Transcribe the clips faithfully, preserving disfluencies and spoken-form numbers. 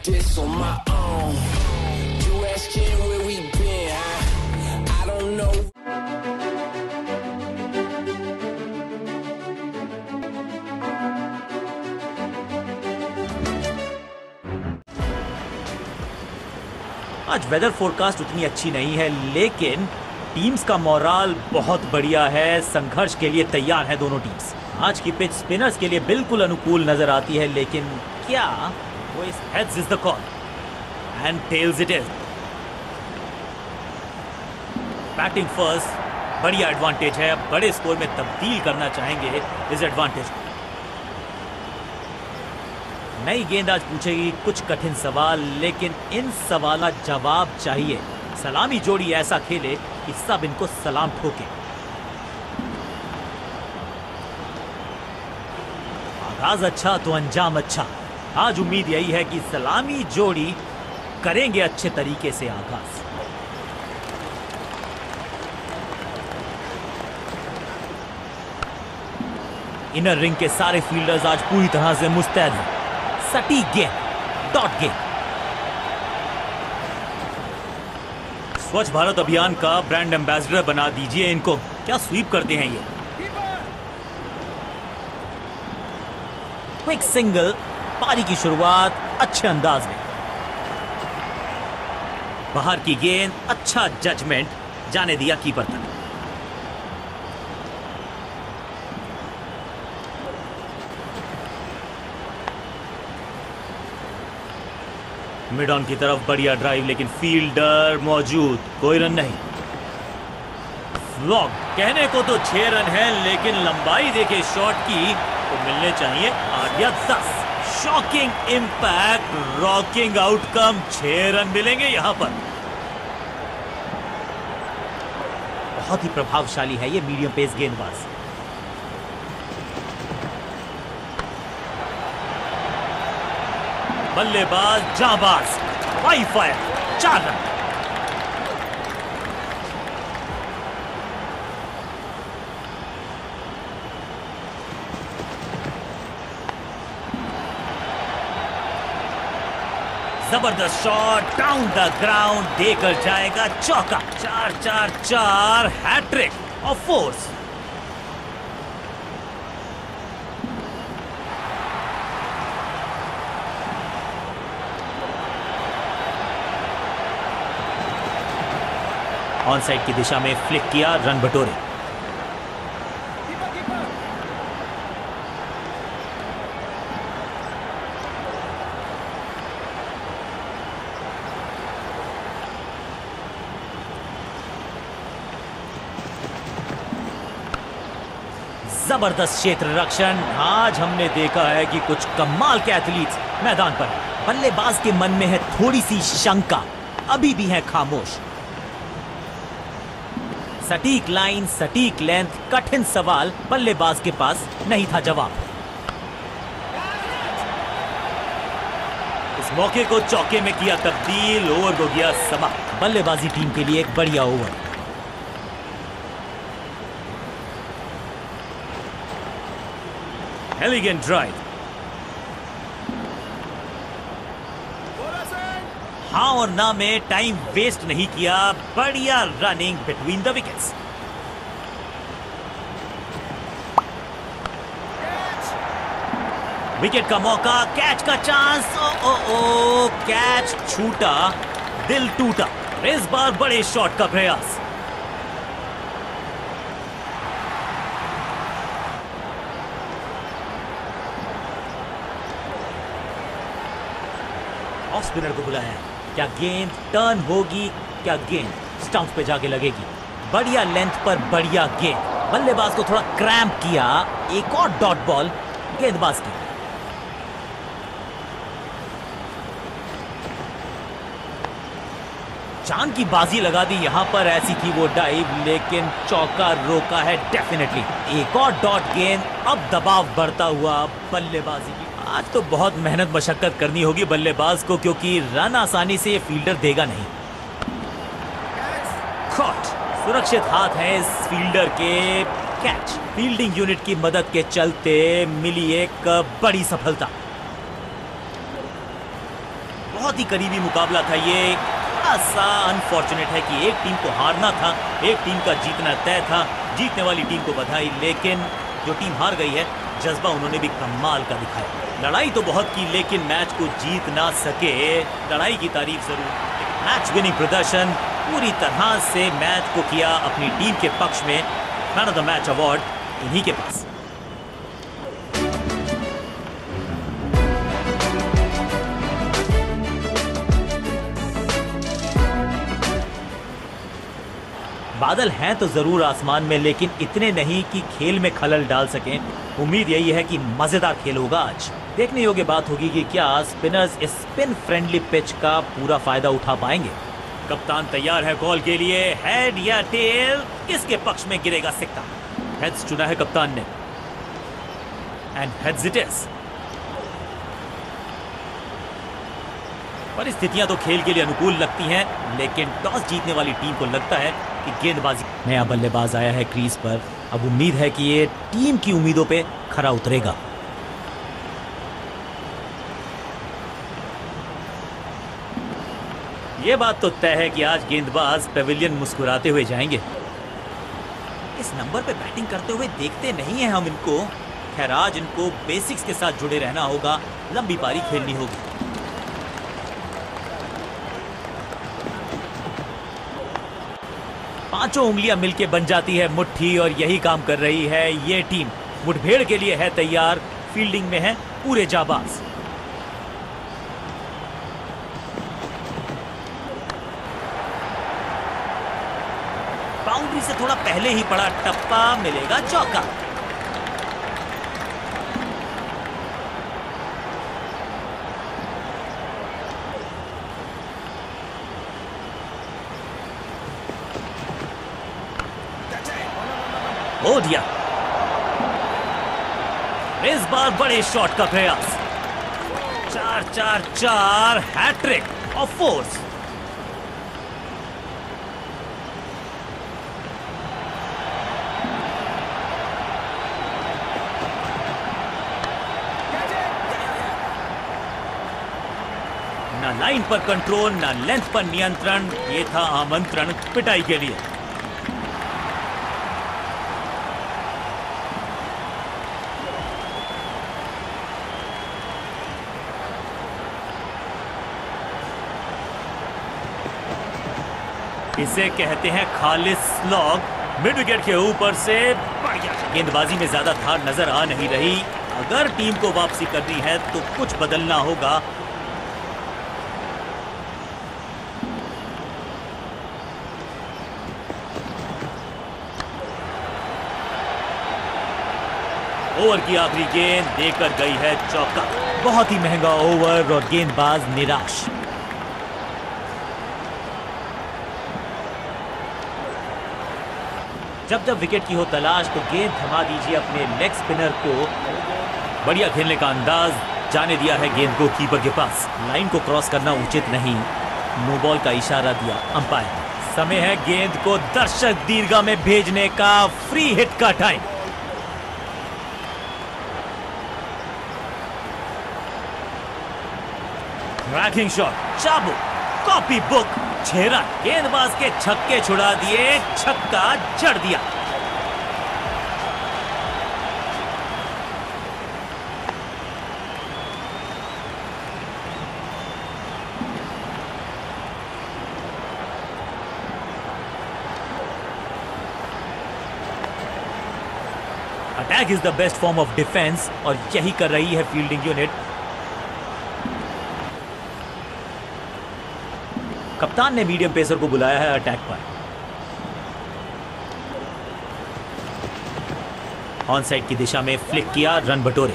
like this on my own. You asking where we been, huh? I don't know. आज weather forecast उतनी अच्छी नहीं है, लेकिन टीम्स का मोराल बहुत बढ़िया है। संघर्ष के लिए तैयार है दोनों टीम्स। आज की पिच स्पिनर्स के लिए बिल्कुल अनुकूल नजर आती है, लेकिन क्या वो इस heads is the call and tails it is. Batting first, बढ़िया एडवांटेज है। बड़े स्कोर में तब्दील करना चाहेंगे इस एडवांटेज को। नई गेंद आज पूछेगी कुछ कठिन सवाल, लेकिन इन सवाल का जवाब चाहिए। सलामी जोड़ी ऐसा खेले कि सब इनको सलाम ठोके। आगाज अच्छा तो अंजाम अच्छा। आज उम्मीद यही है कि सलामी जोड़ी करेंगे अच्छे तरीके से आगाज। इनर रिंग के सारे फील्डर्स आज पूरी तरह से मुस्तैद हैं। सटीक गेंद, डॉट गेंद। स्वच्छ भारत अभियान का ब्रांड एम्बेसडर बना दीजिए इनको। क्या स्वीप करते हैं ये। क्विक सिंगल, पारी की शुरुआत अच्छे अंदाज में। बाहर की गेंद, अच्छा जजमेंट, जाने दिया कीपर तक। मिड ऑन की तरफ बढ़िया ड्राइव, लेकिन फील्डर मौजूद, कोई रन नहीं। फ्लॉग कहने को तो छह रन है, लेकिन लंबाई देखे शॉट की तो मिलने चाहिए आठ या दस। शॉकिंग इंपैक्ट, रॉकिंग आउटकम, छह रन मिलेंगे यहां पर। बहुत ही प्रभावशाली है ये मीडियम पेस गेंदबाज। बल्लेबाज जाबाज, वाई फायर, चार रन। जबरदस्त शॉट, डाउन द ग्राउंड, देकर जाएगा चौका। चार चार चार, hat trick of fours. On side की दिशा में फ्लिक किया, रन बटोरे। जबरदस्त क्षेत्र रक्षण। आज हमने देखा है कि कुछ कमाल के एथलीट्स मैदान पर। बल्लेबाज के मन में है थोड़ी सी शंका, अभी भी है खामोश। सटीक लाइन, सटीक लेंथ, कठिन सवाल, बल्लेबाज के पास नहीं था जवाब। इस मौके को चौके में किया तब्दील, ओवर को गया समाप्त। बल्लेबाजी टीम के लिए एक बढ़िया ओवर। Elegant drive. हाँ और ना में टाइम वेस्ट नहीं किया, बढ़िया running between the wickets. Wicket का मौका, कैच का चांस। ओ ओ ओ, कैच छूटा, दिल टूटा। इस बार बड़े शॉट का प्रयास। ऑफ स्पिनर को बुलाया। क्या गेंद टर्न होगी, क्या गेंद स्टंप पे जाके लगेगी। बढ़िया लेंथ पर बढ़िया गेंद। बल्लेबाज को थोड़ा क्रैम्प किया। एक और डॉट बॉल गेंदबाज की। चांद की बाजी लगा दी यहां पर, ऐसी थी वो डाइव, लेकिन चौका रोका है डेफिनेटली। एक और डॉट गेंद, अब दबाव बढ़ता हुआ बल्लेबाजी की। आज तो बहुत मेहनत मशक्कत करनी होगी बल्लेबाज को, क्योंकि रन आसानी से ये फील्डर देगा नहीं। कॉट, सुरक्षित हाथ है इस फील्डर के। कैच, फील्डिंग यूनिट की मदद के चलते मिली एक बड़ी सफलता। बहुत ही करीबी मुकाबला था ये। ऐसा अनफॉर्चुनेट है कि एक टीम को हारना था, एक टीम का जीतना तय था। जीतने वाली टीम को बधाई, लेकिन जो टीम हार गई है जज्बा उन्होंने भी कमाल का दिखाया। लड़ाई तो बहुत की लेकिन मैच को जीत ना सके। लड़ाई की तारीफ जरूर, मैच विनिंग प्रदर्शन, पूरी तरह से मैच को किया अपनी टीम के पक्ष में। Man of the match award इन्हीं के पास। बादल हैं तो जरूर आसमान में, लेकिन इतने नहीं कि खेल में खलल डाल सकें। उम्मीद यही है कि मजेदार खेल होगा आज। देखने योग्य बात होगी कि क्या स्पिनर्स इस स्पिन फ्रेंडली पिच का पूरा फायदा उठा पाएंगे। कप्तान तैयार है कॉल के लिए। हेड या टेल, किसके पक्ष में गिरेगा सिक्का? हेड्स चुना है कप्तान ने, एंड हेड्स इट इज। परिस्थितियां तो खेल के लिए अनुकूल लगती हैं, लेकिन टॉस जीतने वाली टीम को लगता है कि गेंदबाजी। नया बल्लेबाज आया है क्रीज पर। अब उम्मीद है कि ये टीम की उम्मीदों पे खरा उतरेगा। ये बात तो तय है कि आज गेंदबाज पेविलियन मुस्कुराते हुए जाएंगे। इस नंबर पे बैटिंग करते हुए देखते नहीं है हम इनको। खैर आज इनको बेसिक्स के साथ जुड़े रहना होगा, लंबी पारी खेलनी होगी। पांचों उंगलियां मिलके बन जाती है मुट्ठी, और यही काम कर रही है ये टीम। मुठभेड़ के लिए है तैयार, फील्डिंग में है पूरे जाबाज। बाउंड्री से थोड़ा पहले ही पड़ा टप्पा, मिलेगा चौका। हो दिया। इस बार बड़े शॉट का प्रयास। चार चार चार, हैट्रिक ऑफ फोर्स। ना लाइन पर कंट्रोल, ना लेंथ पर नियंत्रण। ये था आमंत्रण पिटाई के लिए। इसे कहते हैं खालिस स्लॉग। मिड विकेट के ऊपर से बढ़िया। गेंदबाजी में ज्यादा धार नजर आ नहीं रही। अगर टीम को वापसी करनी है तो कुछ बदलना होगा। ओवर की आखिरी गेंद देकर गई है चौका। बहुत ही महंगा ओवर और गेंदबाज निराश। जब जब विकेट की हो तलाश तो गेंद थमा दीजिए अपने लेग स्पिनर को। बढ़िया खेलने का अंदाज, जाने दिया है गेंद को कीपर के पास। लाइन को क्रॉस करना उचित नहीं। नो बॉल का इशारा दिया अंपायर। समय है गेंद को दर्शक दीर्घा में भेजने का। फ्री हिट का टाइम। ट्रैकिंग शॉट, चाबुक, कॉपी बुक, छह रन। गेंदबाज के छक्के छुड़ा दिए, छक्का जड़ दिया। Attack is the best form of defence, और यही कर रही है फील्डिंग यूनिट। कप्तान ने मीडियम पेसर को बुलाया है अटैक पर। ऑन साइड की दिशा में फ्लिक किया, रन बटोरे।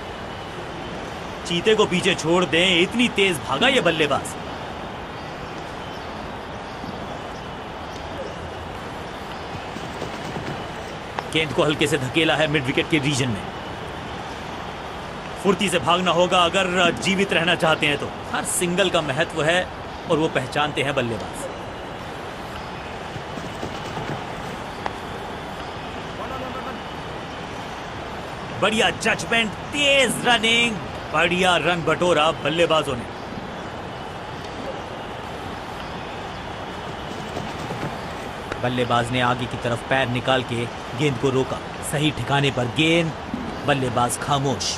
चीते को पीछे छोड़ दें, इतनी तेज भागा ये बल्लेबाज। गेंद को हल्के से धकेला है मिड विकेट के रीजन में। फुर्ती से भागना होगा अगर जीवित रहना चाहते हैं तो। हर सिंगल का महत्व है और वो पहचानते हैं बल्लेबाज। बढ़िया जजमेंट, तेज रनिंग, बढ़िया रन बटोरा बल्लेबाजों ने। बल्लेबाज ने आगे की तरफ पैर निकाल के गेंद को रोका। सही ठिकाने पर गेंद, बल्लेबाज खामोश।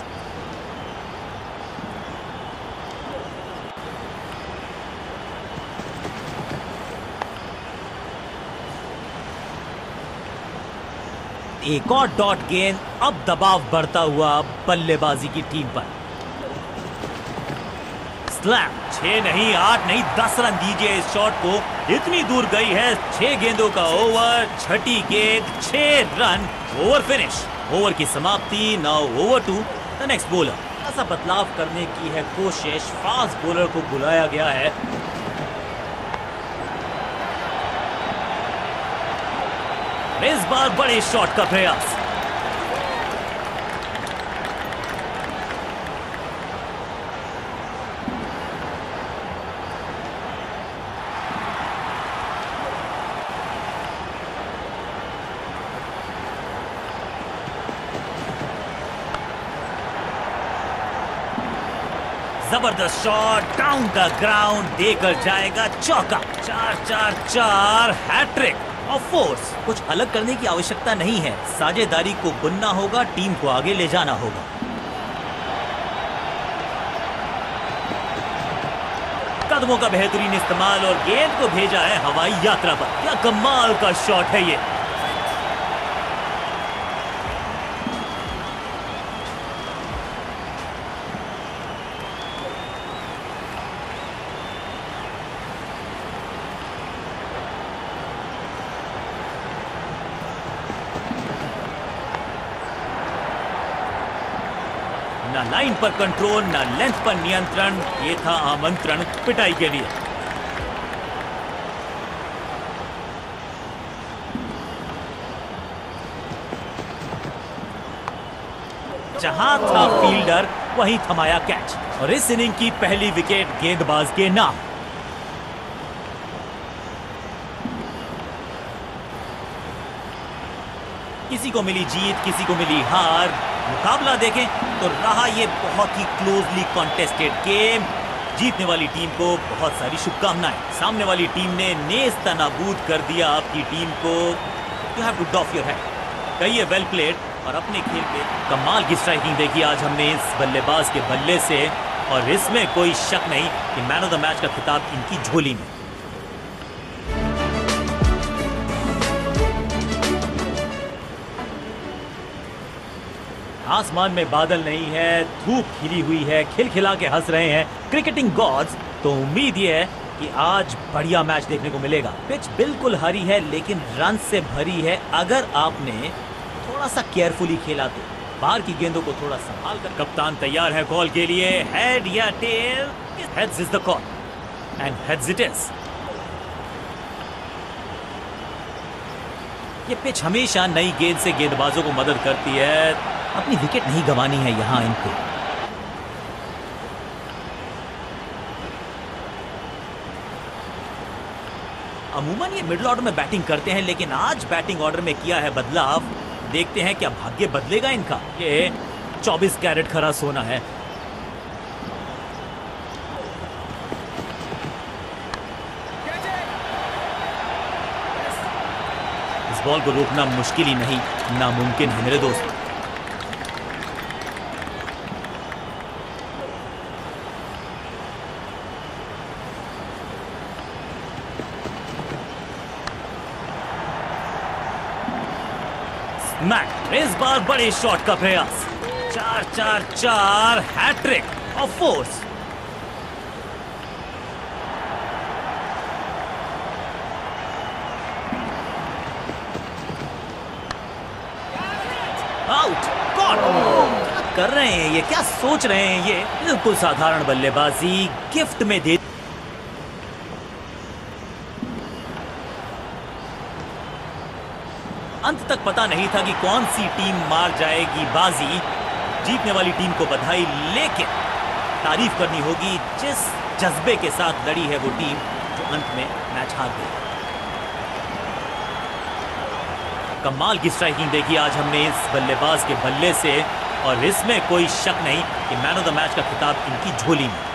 एक और डॉट गेंद, अब दबाव बढ़ता हुआ बल्लेबाजी की टीम पर। स्लैम, छह नहीं, आठ नहीं, दस रन दीजिए इस शॉट को। इतनी दूर गई है। छह गेंदों का ओवर, छठी गेंद, छह रन, ओवर फिनिश। ओवर की समाप्ति। Now over to the next bowler. ऐसा बदलाव करने की है कोशिश। फास्ट बॉलर को बुलाया गया है। इस बार बड़े शॉट का प्रयास। जबरदस्त शॉट, डाउन द ग्राउंड, देकर जाएगा चौका। चार चार चार, हैट्रिक ऑफ फोर्स। कुछ अलग करने की आवश्यकता नहीं है। साझेदारी को बुनना होगा, टीम को आगे ले जाना होगा। कदमों का बेहतरीन इस्तेमाल और गेंद को भेजा है हवाई यात्रा पर। क्या कमाल का शॉट है ये। ना लाइन पर कंट्रोल, ना लेंथ पर नियंत्रण। ये था आमंत्रण पिटाई के लिए। जहां था फील्डर, वहीं थमाया कैच। और इस इनिंग की पहली विकेट गेंदबाज के नाम। किसी को मिली जीत, किसी को मिली हार। मुकाबला देखें तो रहा ये बहुत ही क्लोजली कॉन्टेस्टेड गेम। जीतने वाली टीम को बहुत सारी शुभकामनाएं। सामने वाली टीम ने नेस्तनाबूद कर दिया आपकी टीम को। You have to doff your head. कहिए वेल प्लेड। और अपने खेल पे कमाल की स्ट्राइकिंग देखी आज हमने इस बल्लेबाज के बल्ले से। और इसमें कोई शक नहीं कि मैन ऑफ द मैच का खिताब इनकी झोली में। आसमान में बादल नहीं है, धूप खिली हुई है, खिलखिला के हंस रहे हैं क्रिकेटिंग गॉड्स। तो उम्मीद ये है कि आज बढ़िया मैच देखने को मिलेगा। पिच बिल्कुल हरी है लेकिन रन से भरी है। अगर आपने थोड़ा सा केयरफुली खेला तो। बाहर की गेंदों को थोड़ा संभाल कर। कप्तान तैयार है कॉल के लिए। हेड या tail? Heads is the call and heads it is. ये पिच हमेशा नई गेंद से गेंदबाजों को मदद करती है। अपनी विकेट नहीं गंवानी है यहां इनको। अमूमन ये मिडिल ऑर्डर में बैटिंग करते हैं लेकिन आज बैटिंग ऑर्डर में किया है बदलाव। देखते हैं क्या भाग्य बदलेगा इनका। ये चौबीस कैरेट खरा सोना है। इस बॉल को रोकना मुश्किल ही नहीं, नामुमकिन है मेरे दोस्त। मैक इस बार बड़े शॉट का प्रयास। चार चार चार, hat trick of fours. Out. God, क्या कर रहे हैं ये, क्या सोच रहे हैं ये। बिल्कुल साधारण बल्लेबाजी गिफ्ट में दे। अंत तक पता नहीं था कि कौन सी टीम मार जाएगी बाजी। जीतने वाली टीम को बधाई, लेकिन तारीफ करनी होगी जिस जज्बे के साथ लड़ी है वो टीम जो अंत में मैच हार गई। कमाल की स्ट्राइकिंग देखी आज हमने इस बल्लेबाज के बल्ले से। और इसमें कोई शक नहीं कि मैन ऑफ द मैच का खिताब इनकी झोली में।